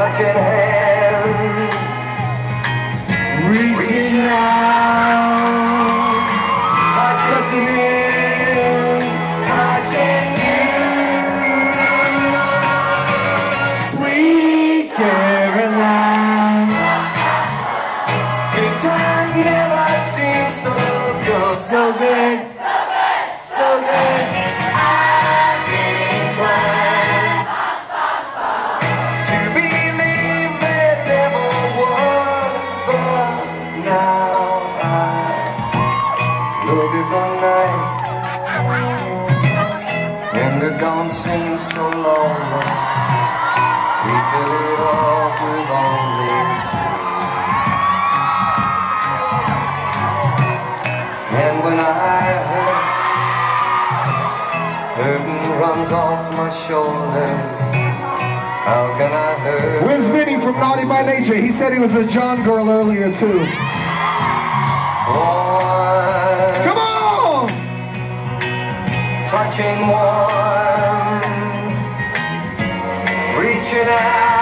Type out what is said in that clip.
touching hands, reaching out, touching you, touching you. Sweet Caroline, good times never seem so good, so good, so good. I've been inclined to believe there never was, but now I look at the night and it don't seem so long. We fill it up with only two. And when burden runs off my shoulders, how can I hurt? Where's Vinny from Naughty by Nature? He said he was a John girl earlier too. Boy, come on! Touching warm, reaching out.